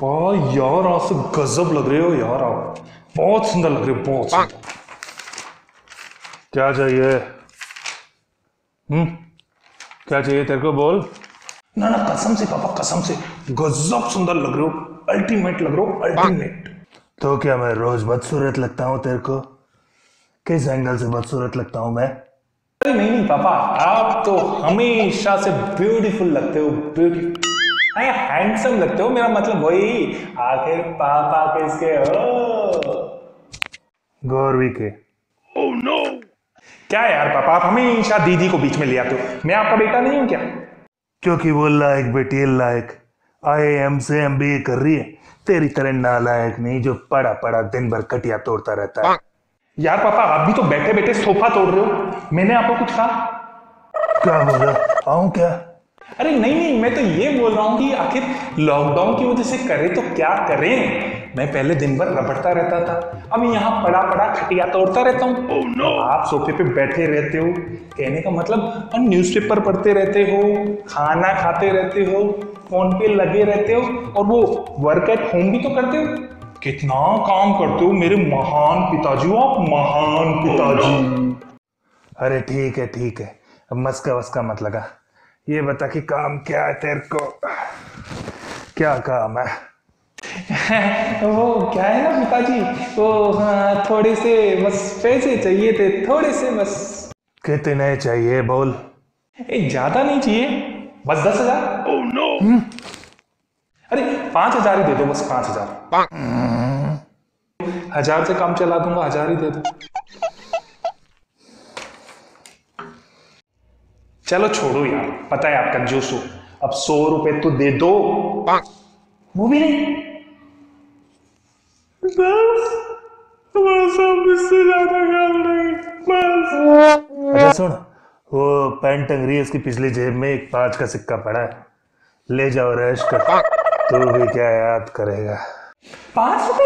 पापा यार आप तो गजब लग रहे हो यार, आप बहुत सुंदर लग रहे हो, बहुत सुंदर। क्या चाहिए? क्या चाहिए तेरे को, बोल। ना ना कसम से पापा, कसम से गजब सुंदर लग रहे हो, अल्टीमेट लग रहे हो, अल्टीमेट। तो क्या मैं रोज बदसूरत लगता हूँ तेरे को? किस एंगल से बदसूरत लगता हूँ मैं? अरे नहीं नहीं पापा, आप तो हमेशा से ब्यूटीफुल लगते हो, ब्यूटीफुल हैंडसम लगते हो। मेरा मतलब वही, आखिर पापा किसके हो? गौरवी के। Oh no. क्या यार पापा, आप हमेशा दीदी को बीच में ले आते हो। मैं आपका बेटा नहीं हूं क्या? क्योंकि वो लायक बेटी है, लायक। IIM से MBA कर रही है, तेरी तरह नालायक नहीं जो पड़ा पड़ा दिन भर कटिया तोड़ता रहता है। यार पापा, आप भी तो बैठे बैठे सोफा तोड़ रहे हो। मैंने आपको कुछ कहा? क्या बोला? आऊं क्या? अरे नहीं नहीं, मैं तो ये बोल रहा हूँ कि आखिर लॉकडाउन की वजह से करें तो क्या करें। मैं पहले दिन भर रबड़ता रहता था, अब यहाँ पड़ा पड़ा खटिया तोड़ता रहता हूँ। oh, no. आप सोफे पे बैठे रहते हो, कहने का मतलब न्यूज़पेपर पढ़ते रहते हो, खाना खाते रहते हो, फोन पे लगे रहते हो, और वो वर्क एट होम भी तो करते हो। कितना काम करते हो मेरे महान पिताजी, आप महान पिताजी। oh, no. अरे ठीक है ठीक है, अब मस्का वस्का मत लगा। ये बता कि काम क्या है तेरे को? क्या काम है? वो क्या है ना पिताजी, वो थोड़े से बस पैसे चाहिए थे, थोड़े से बस। कितने चाहिए बोल? ज्यादा नहीं चाहिए, बस 10,000। Oh no. अरे 5,000 ही दे दो, बस 5,000। 1,000 से काम चला दूंगा, 1,000 ही दे दो। चलो छोड़ो यार, पता है आप कंजूस हो, अब 100 रुपए तो दे दो। वो भी नहीं, बस अब इससे ज्यादा काम नहीं, बस। अच्छा सुन, वो पेन टंग रही है, उसकी पिछली जेब में एक 5 का सिक्का पड़ा है, ले जाओ रैश कर। तू भी क्या याद करेगा? 5 रुपए?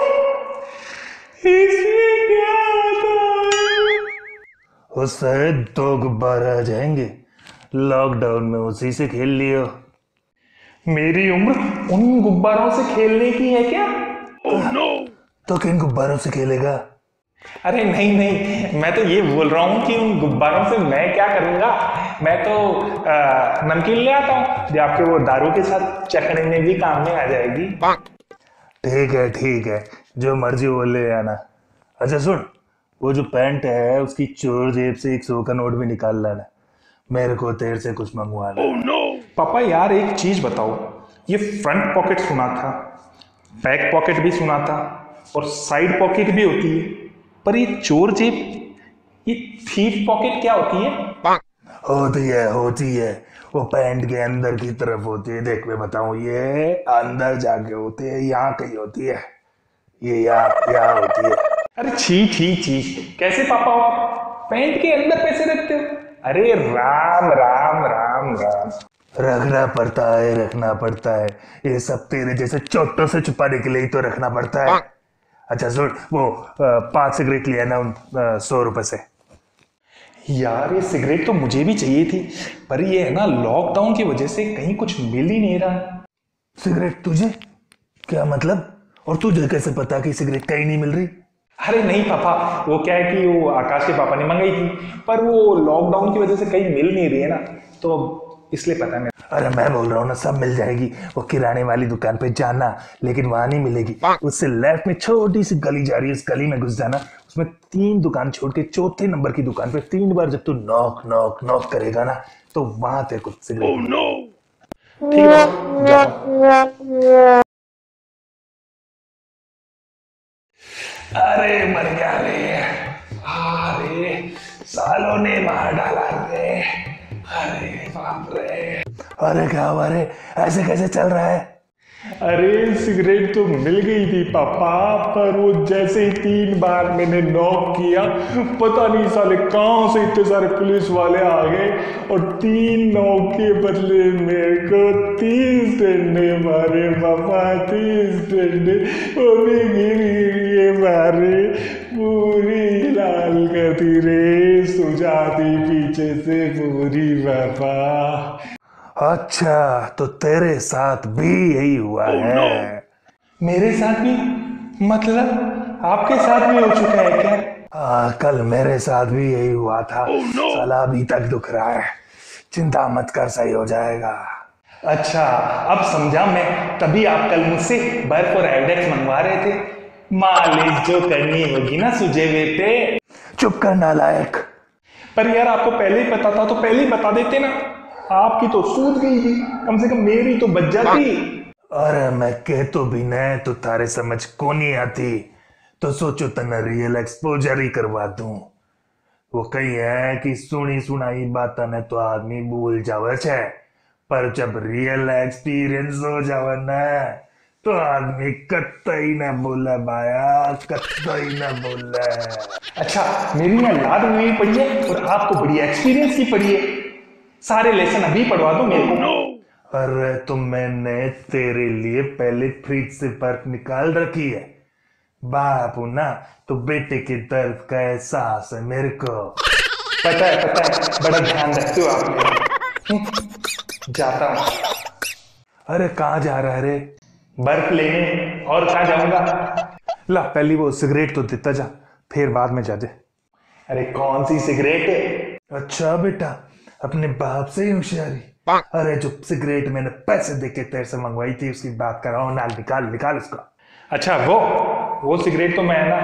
इसमें क्या आता है? उससे 2 गुब्बारे आ जाएंगे, लॉकडाउन में उसी से खेल लियो। मेरी उम्र उन गुब्बारों से खेलने की है क्या? Oh no. तो किन गुब्बारों से खेलेगा? अरे नहीं नहीं, मैं तो ये बोल रहा हूँ कि उन गुब्बारों से मैं क्या करूंगा। मैं तो नमकीन ले आता हूँ, जो आपके वो दारू के साथ चखने में भी काम में आ जाएगी। ठीक है, जो मर्जी वो ले आना। अच्छा सुन, वो जो पैंट है उसकी चोर जेब से 100 का नोट भी निकाल लाना, मेरे को तेरे से कुछ मंगवाना। oh, no. पापा यार एक चीज बताओ, ये फ्रंट पॉकेट सुना था, बैक पॉकेट भी सुना था, और साइड पॉकेट भी होती है, पर ये चोर जेब, ये थीफ पॉकेट क्या होती है? होती है, वो पैंट के अंदर की तरफ होती है। देख मैं बताऊं, ये अंदर जाके होती है, यहाँ कहीं होती है, ये यहाँ होती है। अरे छी छी छी, कैसे पापा हो आप? पैंट के अंदर पैसे रखते हो? अरे राम राम राम राम। रखना पड़ता है, ये सब तेरे जैसे चोटों से छुपाने के लिए ही तो रखना पड़ता है। अच्छा सुन, वो 5 सिगरेट लिया ना उन 100 रुपए से। यार ये सिगरेट तो मुझे भी चाहिए थी, पर ये है ना, लॉकडाउन की वजह से कहीं कुछ मिल ही नहीं रहा। सिगरेट तुझे? क्या मतलब? और तुझे कैसे पता कि सिगरेट कहीं नहीं मिल रही? अरे नहीं पापा, वो क्या है कि वो आकाश के पापा ने मंगाई थी, पर वो लॉकडाउन की वजह से कहीं मिल नहीं रही है ना, तो इसलिए पता नहीं। अरे मैं बोल रहा हूँ ना, सब मिल जाएगी। वो किराने वाली दुकान पे जाना, लेकिन वहां नहीं मिलेगी। उससे लेफ्ट में छोटी सी गली जा रही है, उस गली में घुस जाना, उसमें 3 दुकान छोड़ के चौथे नंबर की दुकान पे 3 बार जब तू नॉक नॉक नॉक करेगा ना, तो वहां तेरे को सिगरेट। Oh no. ठीक है जाओ। अरे मर गया रे, अरे सालों ने मार डाला रे, अरे बाप रे। अरे क्या हुआ रे, ऐसे कैसे चल रहा है? अरे सिगरेट तो मिल गई थी पापा, पर वो जैसे ही 3 बार मैंने नॉक किया, पता नहीं साले कहां से इतने सारे पुलिस वाले आ गए, और 3 नॉक के बदले मेरे को 30 डंडे मारे पापा, 30 डंडे, वो भी गिरी मारे, पूरी लाल करती रे, सुझाती पीछे से पूरी पापा। अच्छा तो तेरे साथ भी यही हुआ है? मेरे साथ भी? मतलब आपके साथ भी हो चुका है क्या? कल मेरे साथ भी यही हुआ था। साला अभी तक दुख रहा है। चिंता मत कर, सही हो जाएगा। अच्छा, अब समझा मैं, तभी आप कल मुझसे बर्फ और एडेक्स मंगवा रहे थे। मालिश जो करनी होगी ना सूजे हुए पे। चुप कर नालायक। पर यार आपको पहले ही पता था तो पहले ही बता देते ना। आपकी तो सूझ गई थी, कम से कम मेरी तो बच जाती। अरे मैं कह तो भी न तो तारे समझ को नहीं आती, तो सोचो तना रियल एक्सपोजर ही करवा दूं। वो कही है कि सुनी सुनाई बात ने तो आदमी भूल जावे छे, पर जब रियल एक्सपीरियंस हो जावे न तो आदमी कतई न बोले बाया, कतई न बोले। अच्छा, मेरी ना लाद हुई पड़ी है और आपको बड़ी एक्सपीरियंस की पड़ी है। सारे लेसन अभी पढ़वा दो मेरे को। अरे तो मैंने तेरे लिए पहले फ्रिज से बर्फ निकाल रखी है। बापू ना तो बेटे के दर्द का एहसास है मेरे को। पता है, बड़ा ध्यान रखते हो आप मेरा। जाता हूँ। अरे कहाँ जा रहा है रे? बर्फ लेने, और कहाँ जाऊंगा? ला पहली वो सिगरेट तो देता जा, फिर बाद में जा दे। अरे कौन सी सिगरेट? अच्छा बेटा, अपने बाप से ही होशियारी। अरे जो सिगरेट मैंने पैसे देके तेरे से मंगवाई थी उसकी बात कर रहा हूँ ना, निकाल उसको। अच्छा वो सिगरेट तो मैं ना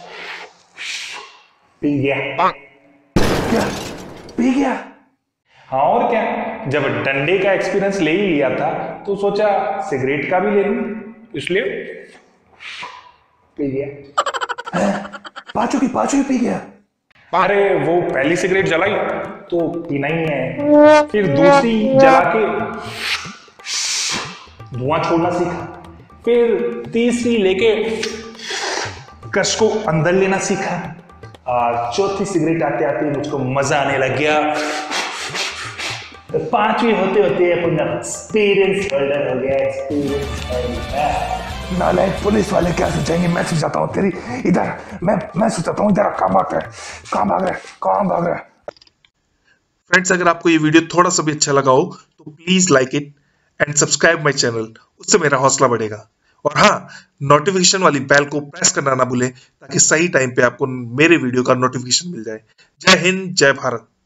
पी गया। क्या पी गया? हाँ और क्या, जब डंडे का एक्सपीरियंस ले ही लिया था तो सोचा सिगरेट का भी ले लूं, इसलिए पी गया। पांचों की पी गया? अरे वो पहली सिगरेट जलाई तो पीना ही है, फिर दूसरी जला के धुआं छोड़ना सीखा, फिर तीसरी लेके कश को अंदर लेना सीखा, और चौथी सिगरेट आते आते मुझको मजा आने लग गया। तो पांचवी होते होते अपना एक्सपीरियंस होल्डर हो गया। नालायक पुलिस वाले क्या सोचेंगे? मैं सोचता हूँ तेरी इधर, मैं सोचता हूँ इधर कहाँ भाग रहा है। फ्रेंड्स, अगर आपको ये वीडियो थोड़ा सा भी अच्छा लगा हो तो please like it and subscribe my channel, उससे मेरा हौसला बढ़ेगा। और हाँ, नोटिफिकेशन वाली बेल को प्रेस करना ना भूलें ताकि सही टाइम पे आपको मेरे वीडियो का नोटिफिकेशन मिल जाए। जय हिंद, जय भारत।